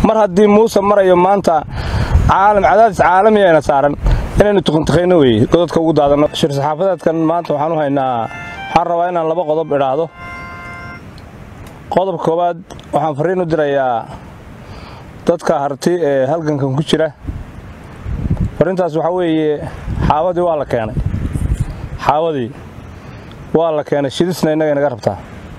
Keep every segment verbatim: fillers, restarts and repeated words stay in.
mar haddii muuse marayo maanta caalam cadaadis caalami ayna saaran inaynu tuquntakhayno weeye godadka ugu daadano shir saxaafadeedkan maanta waxaan u haynaa waxaan rabaa inaan laba qodob idhaahdo qodobka koowaad waxaan fariin u dirayaa dadka harti ee halgankan ku jira fariintaas waxa weeye xaawadii waa la keenay xaawadii waa la keenay shidisna inaga inaga rabtaa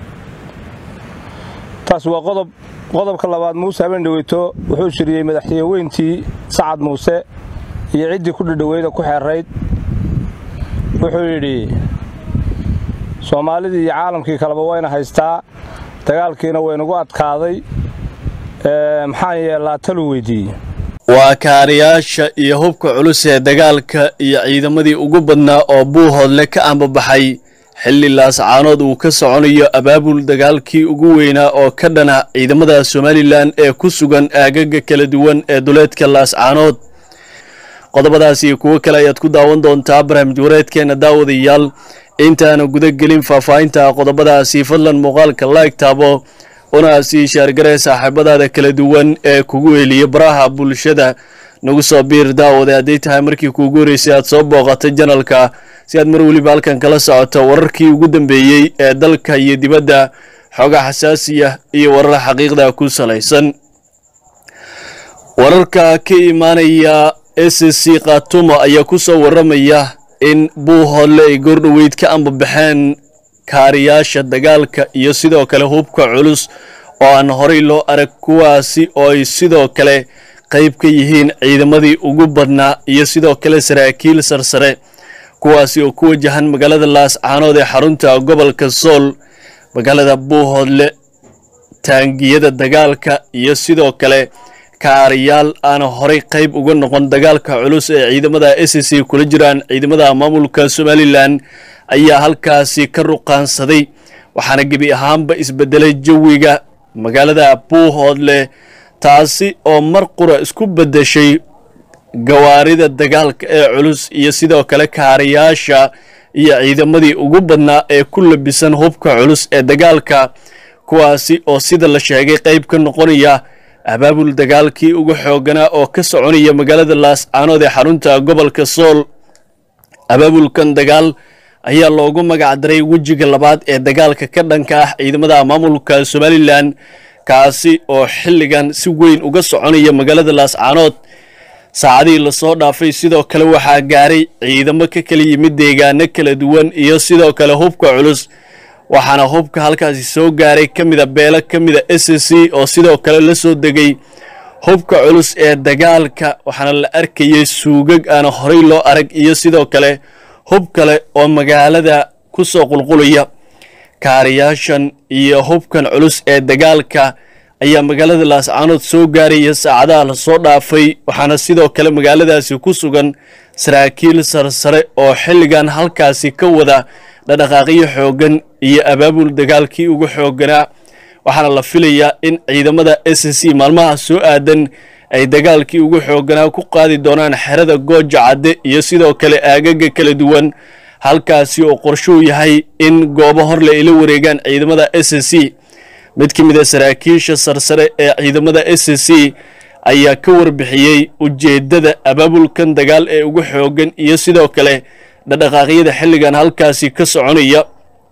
taas waa qodob qodobka labaad muuse habeen dhaweyto wuxuu shiriyay madaxweyntii Sacad Muuse iyo cidii ku dhadhaweyda ku xeerayd wuxuu yiri Soomaalida iyo caalamkii kalaba wayna haystaa dagaalkiina waynagu adkaaday ee maxaa yeelaa talo weydiiyay waa kaariyaasha iyo hubka culus ee dagaalka iyo ciidamadii ugu badnaa oo buuhoodle ka ambabaxay xilli laascaanood uu ka soconayo abaabul dagaalkii ugu weynaa oo ka dhana ciidamada Somaliland ee ku sugan aagaga kala duwan ee duleedka laascaanood qodobadaas iyo kuwa kale ayaad ku daawan doontaa barnaamij wareedkeena daawadayaal intaana guda gelin faahfaahinta qodobadaasi fadlan muuqaalka like taabo una sii share garee saaxiibadaada kala duwan ee kugu heliya baraha bulshada nagu soo biir daawada haday tahay markii kuugu horeysay aad soo booqatay channelka si aad mar waliba halkan kala socoto wararkii ugu dambeeyay ee dalka iyo dibadda xoga xasaasiya iyo warar xaqiiqda ku salaysan wararka ka imaanaya S C Khaatumo ayaa ku soo waramaya in buuhoodle ay gordhaweyd ka ambabaxeen kaariyaasha dagaalka iyo sidoo kale hubka culus oo aan horay loo arag kuwaasi oo ay sidoo kale qayb ka yihiin ciidamadii ugu badnaa iyo sidoo kale saraakiil sarsare kuwaasi oo ku wajahan magaalada Laascaanood ee xarunta gobolka Sool magaalada buuhoodle taangiyada dagaalka iyo sidoo kale kaariyaal aan horay qayb uga noqon dagaalka culus ee ciidamada S C kula jiraan ciidamada maamulka Somaliland ayaa halkaasi ka ruqaansaday waxaana gabi ahaanba isbedelay jawiga magaalada buuhoodle taasi oo mar qura isku bedeshay gawaarida dagaalka ee culus iyo sidoo kale kaariyaasha iyo ciidamadii ugu badnaa ee ku labisan hubka culus ee dagaalka kuwaasi oo sida la sheegay qayb ka noqonaya abaabul dagaalkii ugu xooganaa oo ka soconaya magaalada Laascaanood ee xarunta gobolka Sool abaabulkan dagaal ayaa loogu magac daray wajiga labaad ee dagaalka ka dhanka ah ciidamada maamulka Somaliland kaasi oo xilligan si weyn uga soconaya magaalada Laascaanood saacadii la soo dhaafay sidoo kale waxa gaaray ciidamo ka kala yimid deegaano kala duwan iyo sidoo kale hubka culus waxaana hubka halkaasi soo gaaray kamida beela kamida S C oo sidoo kale la soo degay hubka culus ee dagaalka waxaana la arkayay suugag aan horay loo arag iyo sidoo kale hub kale oo magaalada ku soo qulqulaya kaariyaashan iyo hubkan culus ee dagaalka ayaa magaalada Laascaanood soo gaaray saacadaha la soo dhaafay waxaana sidoo kale magaaladaasi ku sugan saraakiil sarsare oo xilligan halkaasi ka wada dhaqaaqyo xoogan iyo abaabul dagaalkii ugu xooganaa waxaana la filayaa in ciidamada S C maalmaha soo aadan ay dagaalkii ugu xooganaa ku qaadi doonaan xerada Gooja Cadde iyo sidoo kale aagaga kala duwan halkaasi oo qorsho yahay in goobo hor la ila wareegaan ciidamada S C mid ka mid ah saraakiisha sarsare ee ciidamada S C ayaa ka warbixiyay ujeedada abaabulkan dagaal ee ugu xoogan iyo sidoo kale dhaqaaqyada xilligan halkaasi ka soconaya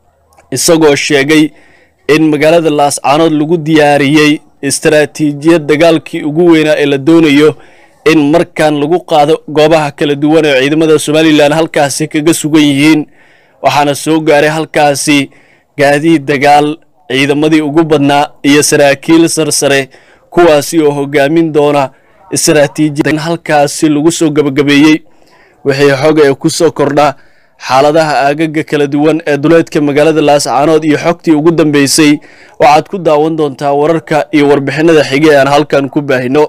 isagoo sheegay in magaalada Laascaanood lagu diyaariyay istaraatiijiyad dagaalkii ugu weynaa ee la doonayo in markaan lagu qaado goobaha kala duwan ee ciidamada Somaliland halkaasi kaga sugan yihiin waxaana soo gaaray halkaasi gaadiid dagaal ciidamadii ugu badnaa iyo saraakiil sarsare kuwaasi oo hogaamin doona istaraatiijiyad halkaasi lagu soo gabagabeeyay wixii xog ay ku soo kordha xaaladaha aagaga kala duwan ee duleedka magaalada Laascaanood iyo xogtii ugu dambeysay waxaad ku daawan doontaa wararka iyo warbixinada xigay aan halkan ku baahino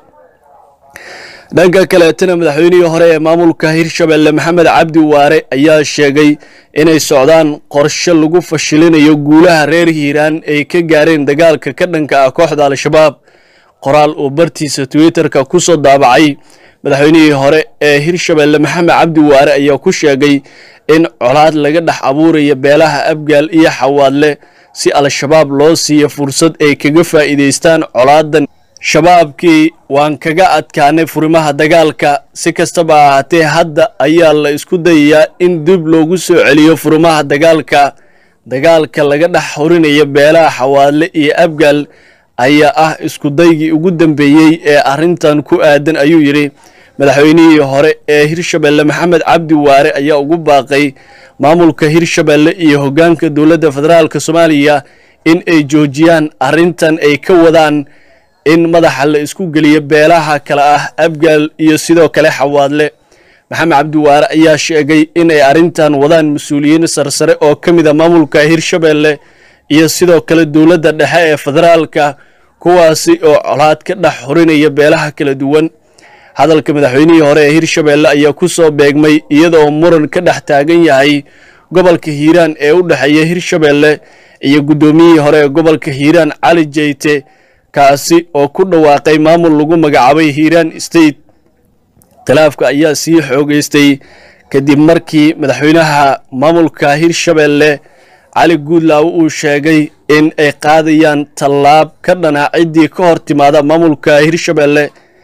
dhanka kale tan madaxweynihii hore ee maamulka Hirshabelle Maxamed Cabdi Waare ayaa sheegay inay socdaan qorshe lagu fashilinayo guulaha reer Hiiraan ay ka gaareen dagaalka ka dhanka ah kooxda Al-Shabaab qoraal uu bartiisa Twitter-ka ku soo daabacay madaxweynihii hore ee Hirshabelle Maxamed Cabdi Waare ayaa ku sheegay in colaad laga dhax abuurayo beelaha Abgaal iyo Xawaadle si Al-Shabaab loo siiyo fursad ay kaga faa'iideystaan colaadan shabaabkii waan kaga adkaanay furimaha dagaalka si kastaba ahaatee hadda ayaa la isku dayayaa in dib loogu soo celiyo furimaha dagaalka dagaalka laga dhex horinayo beelaha xawaadle iyo abgaal ayaa ah isku daygii ugu dambeeyey ee arrintan ku aadan ayuu yidhi madaxweynihii hore ee Hirshabelle Maxamed Cabdi Waare ayaa ugu baaqay maamulka Hirshabelle iyo hoggaanka dowladda federaalka Soomaaliya in ay joojiyaan arrintan ay ka wadaan in madaxa la isku geliyo beelaha kala ah abgaal iyo sidoo kale xawaadle Maxamed Cabdi Waare ayaa sheegay in ay arrintan wadaan mas'uuliyiin sarsare oo kamid ah maamulka Hirshabelle iyo sidoo kale dowladda dhexe ee federaalka kuwaasi oo colaad ka dhex horinaya beelaha kala duwan hadalka madaxweynihii hore ee Hirshabelle ayaa ku soo beegmay iyadoo muran ka dhex taagan yahay gobolka Hiiraan ee u dhaxeeya Hirshabelle iyo gudoomiyihii hore ee gobolka Hiiraan Cali Jeyte kaasi oo ku dhawaaqay maamul lagu magacaabay Hiiraan State khilaafka ayaa sii xoogeystay kadib markii madaxweynaha maamulka Hirshabelle Cali Guudlaaw uu sheegay in ay qaadayaan tallaab ka dhana cidii ka hor timaada maamulka Hirshabelle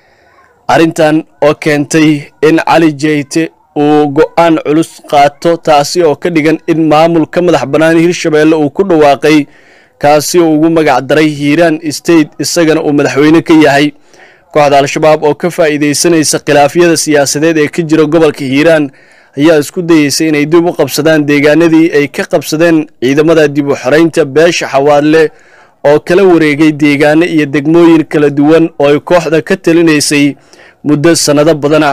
arrintan oo keentay in Cali Jeyte uu go'aan culus qaato taasi oo ka dhigan in maamulka madax bannaan Hirshabelle uu ku dhawaaqay kaasi oo ugu magac daray Hiiraan State isagana uu madaxweyne ka yahay kooxda al-shabaab oo ka faa'iideysanaysa khilaafyada siyaasadeed ee ka jira gobolka Hiiraan ayaa isku dayeysay inay dib u qabsadaan deegaanadii ay ka qabsadeen ciidamada dib u xoreynta beesha xawaadle oo kala wareegay deegaano iyo degmooyin kala duwan oo ay kooxda ka talinaysay muddo sanado badana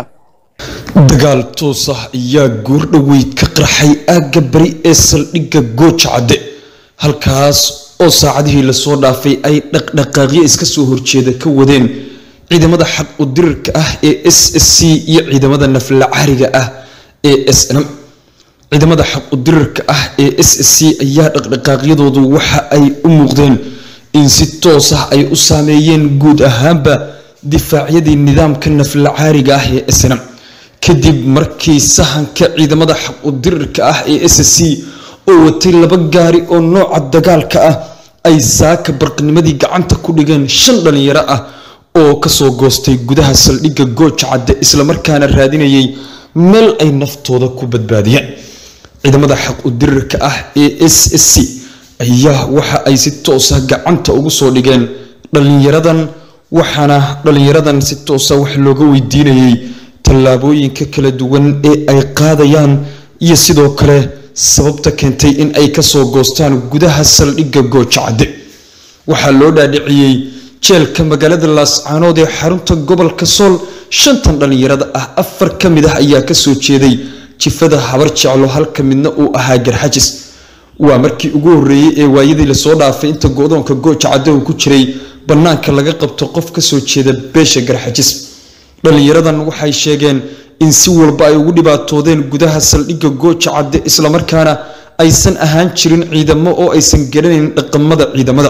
dagaal toos ah ayaa goor dhaweyd ka qarxay aagga bari ee saldhigga Gooja Cadde halkaas oo saacadihii la soo dhaafay ay dhaqdhaqaaqyo iska soo horjeeda ka wadeen ciidamada xaq u dirirka ah ee S S C iyo ciidamada nafla caariga ah ee S N M ciidamada xaq u dirirka ah ee S S C ayaa dhaqdhaqaaqyadoodu waxa ay u muuqdeen in si toos ah ay u saameeyeen guud ahaanba difaacyadii nidaamka nafla caariga ah ee S N M kadib markii sahanka ciidamada xaq u dirirka ah ee S S C oo watay laba gaari oo nooca dagaalka ah ay saaka barqnimadii gacanta ku dhigeen shan dhalinyaro ah oo ka soo goostay gudaha saldhigga Gooja Cadde isla markaana raadinayay meel ay naftooda ku badbaadiyaan ciidamada xaq u dirirka ah ee S S C ayaa waxa ay si toos ah gacanta ugu soo dhigeen dhalinyaradan waxaana dhalinyaradan si toos ah wax looga weydiinayay tallaabooyinka kala duwan ee ay qaadayaan iyo sidoo kale sababta keentay in ay ka soo goostaan gudaha saldhigga Gooja Cadde waxaa loo dhaadhiciyay jeelka magaalada Laascaanood ee xarunta gobolka Sool shantan dhalinyarada ah afar ka mid ah ayaa ka soo jeeday jifada habar jeclo halka midna uu ahaa garxajis waa markii ugu horeeyay ee waayadii la soo dhaafay inta go'doonka Gooja Cadde uu ku jiray banaanka laga qabto qof ka soo jeeda beesha garxajis dhalinyaradan waxay sheegeen in si walba ay ugu dhibaatoodeen gudaha saldhigga Gooja Cadde isla markaana aysan ahaan jirin ciidamo oo aysan garaneyn dhaqamada ciidamada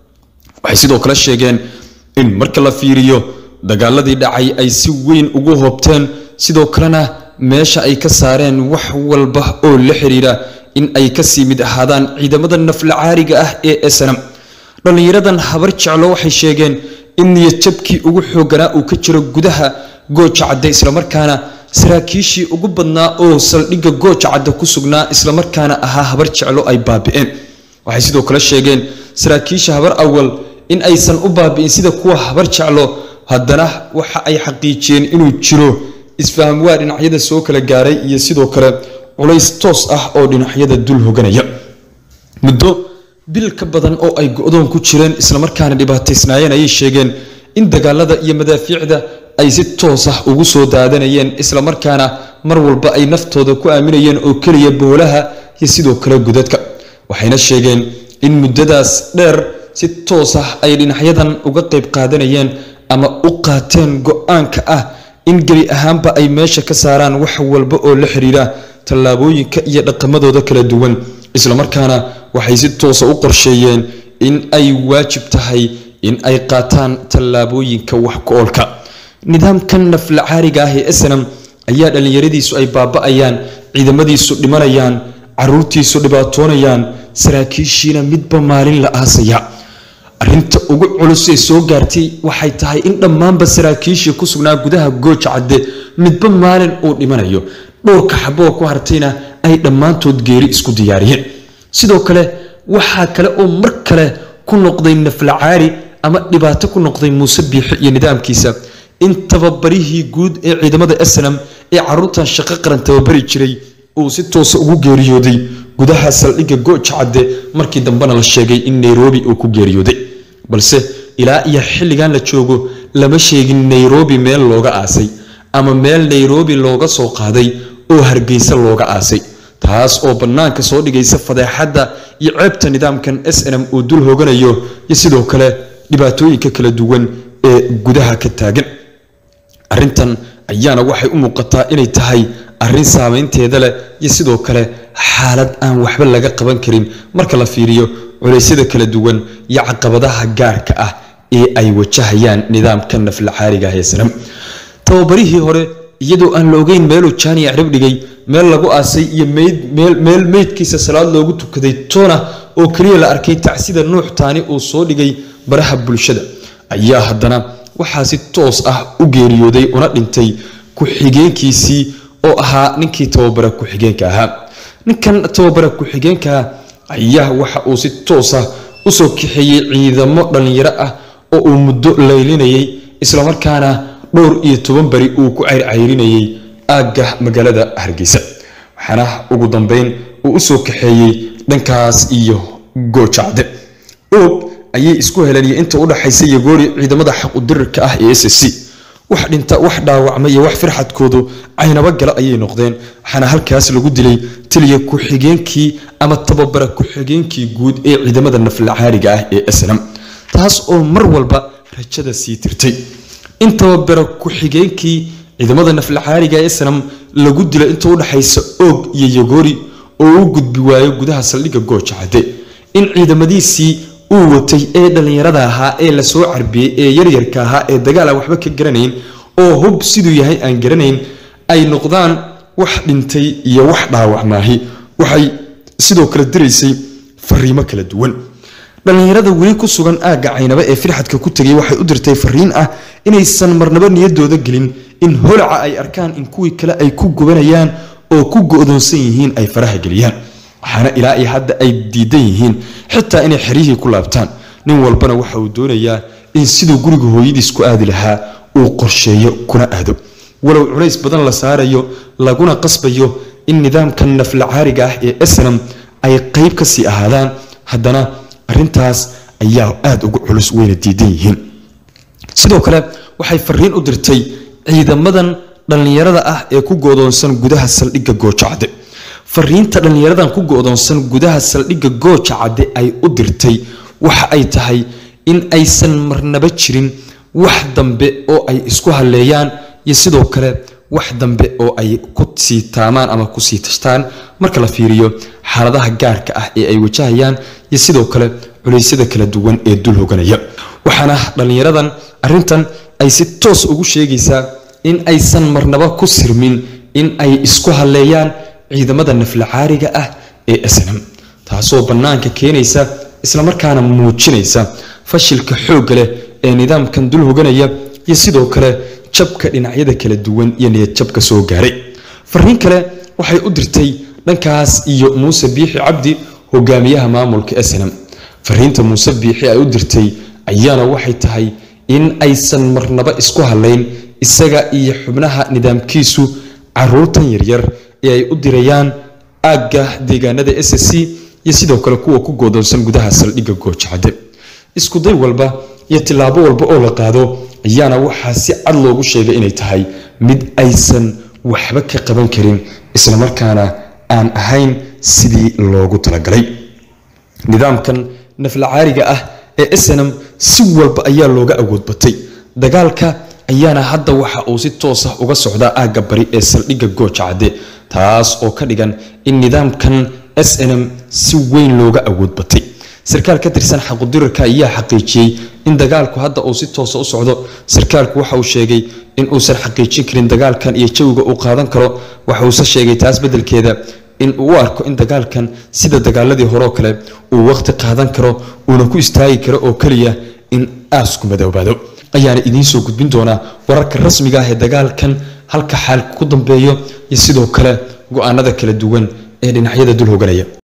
waxay sidoo kale sheegeen in marka la fiiriyo dagaaladii dhacay ay si weyn ugu hoobteen sidoo kalena meesha ay ka saareen wax walba oo la xiriira in ay ka sii mid ahaadaan ciidamada nafla caariga ah ee S N M dhalinyaradan habar jeclo waxay sheegeen in niyadjabkii ugu xooganaa uu ka jiro gudaha Gooja Cadde isla markaana saraakiishii ugu badnaa oo saldhigga Gooja Cadde ku sugnaa isla markaana ahaa habar jeclo ay baabi'een waxay sidoo kale sheegeen saraakiisha habar awal in aysan u baabi'in sida kuwa habar jeclo haddana waxa ay xaqiijiyeen inuu jiro isfaham waa dhinacyada soo kala gaaray iyo sidoo kale culays toos ah oo dhinacyada dul hoganaya muddo bil ka badan oo ay go'doon ku jireen isla markaana dhibaataysnaayeen ayay sheegeen in dagaalada iyo madaafiicda ay si toos ah ugu soo daadanayeen isla markaana mar walba ay naftooda ku aaminayeen oo kaliya boolaha iyo sidoo kale gudadka waxayna sheegeen in muddadaas dheer si toos ah ay dhinacyadan uga qayb qaadanayeen ama u qaateen go'aanka ah in geli ahaanba ay meesha ka saaraan wax walba oo la xiriira tallaabooyinka iyo dhaqamadooda kala duwan isla markaana waxay si toos ah u qorsheeyeen in ay waajib tahay in ay qaataan tallaabooyinka wax ku oolka nidaamkan nafla caariga ah ee S N M ayaa dhalinyaradiisu ay baaba'ayaan ciidamadiisu dhimanayaan caruurtiisu dhibaatoonayaan saraakiishiina midba maalin la aasaya arrin arrinta ugu culus ee soo gaartay waxay tahay in dhammaanba saraakiishii ku sugnaa gudaha gooja cadde midba maalin uu dhimanayo dhowrka xaboo ku hartayna ay dhammaantood geeri isku diyaariyeen sidoo kale waxaa kale oo mar kale ku noqday naflacaari ama dhibaato ku noqday muuse biixi iyo nidaamkiisa in tababarihii guud ee ciidamada snm ee caruurtan shaqo qaran tababari jiray uu si toos ugu geeriyooday gudaha saldhigga gooja cadde markii dambena la sheegay in Nairobi uu ku geeriyooday balse ilaa iyo xilligan la joogo lama sheegin Nairobi meel looga aasay ama meel Nairobi looga soo qaaday oo Hargeysa looga aasay taas oo banaanka soo dhigaysa fadeexada iyo ceebta nidaamkan S N M uu dul hooganayo iyo sidoo kale dhibaatooyinka kala duwan ee gudaha ka taagan arrintan ayaana waxay u muuqataa inay tahay arrin saameynteeda leh iyo sidoo kale xaalad aan waxba laga qaban karin marka la fiiriyo culaysyada kala duwan iyo caqabadaha gaarka ah ee ay wajahayaan nidaamka naflacaariga ee S N M tababarihii hore iyadoo aan la ogeyn meeluu jaaniya cirib dhigay meel lagu aasay iyo meed meel meel meedkiisa salaad loogu tukaday toona oo kaliya la arkay tacsida nuux taani uu soo dhigay baraha bulshada ayaa haddana waxaa si toos ah u geeriyooday una dhintay ku xigeenkiisii oo ahaa ninkii tababara ku xigeenka ahaa ninkan tababara ku xigeenka ayaa waxa uu si toos ah u soo kaxeeyay ciidamo dhalinyaro ah oo uu muddo laylinayay isla markaana dhowr iyo toban bari uu ku ceyrceyrinayay aagga magaalada Hargeysa waxaana ugu dambeyn uu u soo kaxeeyay dhankaas iyo gooja cadde oo ayay isku heleen inta u dhaxaysay Yagoori ciidamada xaq u dirka ah ee S S C wax dhinta wax dhaawacmay iyo wax farxadkoodu aynaba gala ayay noqdeen waxaana halkaas lagu dilay taliye ku xigeenkii ama tababara ku xigeenkii guud ee ciidamada naflacaariga ah ee S N M taas oo mar walba rajada sii tirtay in tababara ku xigeenkii ciidamada naflacaariga ee S N M lagu dilay inta u dhaxaysa Og iyo Yagoori oo u gudbi waayo gudaha saldhigga gooja cadde in ciidamadiisii uu watay ee dhalinyarada ahaa ee la soo carbiyay ee yaryarka ahaa ee dagaal waxba ka garanayn oo hub sidoo yahay aan garanayn ay noqdaan wax dhintay iyo wax dhaawacmaahi waxay sidoo kale direysay fariimo kala duwan dhalinyarada wali ku sugan aaga caynaba ee firxadka ku tagay waxay u dirtay fariin ah inaysan marnaba niyadooda gelin in holaca ay arkaan in kuwii kale ay ku gubanayaan oo ku go'doonsan yihiin ay faraha geliyaan waxaana ilaa ay hadda ay diidan yihiin xitaa inay xirihi ku laabtaan nin walbana waxa uu doonayaa in sidoo guriga hooyadiis ku aadi lahaa uu qorsheeyo kuna aado walow culays badan la saarayo laguna qasbayo in nidaamkan naflacaariga ah ee S N M ay qayb ka sii ahaadaan haddana arrintaas ayaa aad ugu culus weyna diidan yihiin sidoo kale waxay fariin u dirtay ciidamadan dhalinyarada ah ee ku go'doonsan gudaha saldhigga gooja cadde fariinta dhalinyaradan ku go'doonsan gudaha saldhigga gooja cadde ay u dirtay waxa ay tahay in aysan marnaba jirin wax dambe oo ay isku haleeyaan iyo sidoo kale wax dambe oo ay ku sii taamaan ama ku sii tashtaan marka la fiiriyo xaaladaha gaarka ah ee ay wajahayaan iyo sidoo kale culaysyada kala duwan ee dul hoganaya waxaana dhalinyaradan arrintan ay si toos ugu sheegaysaa in aysan marnaba ku sirmin in ay isku haleeyaan ciidamada naflacaariga ah ee S N M taasoo banaanka keenaysa isla markaana muujinaysa fashilka xoog leh ee nidaamkan dul hoganaya iyo sidoo kale jabka dhinacyada kala duwan iyo niyad jabka soo gaaray fariin kale waxay u dirtay dhankaas iyo Muuse Biixi Cabdi hogaamiyaha maamulka S N M fariinta Muuse Biixi ay u dirtay ayaana waxay tahay in aysan marnaba isku haleyn isaga iyo xubnaha nidaamkiisu caruurtan yaryar ee ay u dirayaan aagga deegaanada S S C iyo sidoo kale kuwa ku go'doonsan gudaha saldhigga gooja cadde isku day walba iyo tilaabo walba oo la qaado ayaana waxaa si cad loogu sheegay inay tahay mid aysan waxba ka qaban karin isla markaana aan ahayn sidii loogu talagalay nidaamkan naflacaariga ah ee S N M si walba ayaa looga awood batay dagaalka ayaana hadda waxa uu si toos ah uga socdaa aagga bari ee saldhigga gooja cadde taas oo ka dhigan in nidaamkan S N M si weyn looga awood batay sarkaal ka tirsan xaqudirka ayaa xaqiijiyay in dagaalku hadda uu si toos ah u socdo sarkaalku waxa uu sheegay in uu san xaqiijin karin dagaalkan iyo jawiga uu qaadan karo waxa uu sheegay taas bedelkeeda in uu arko in dagaalkan sida dagaaladii hore oo kale uu waqti qaadan karo uuna ku istaagi karo oo kaliya in aasku madoobaado ayaana idiin soo gudbin doonaa wararka rasmiga ah ee dagaalkan halka xaalku ku dambeeyo iyo sidoo kale go'aanada kala duwan ee dhinacyada dul hoganaya